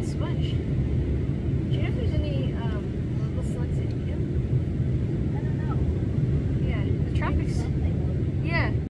sponge. Do you know if there's any little slugs in here? I don't know. Yeah, the tropics. Something. Yeah.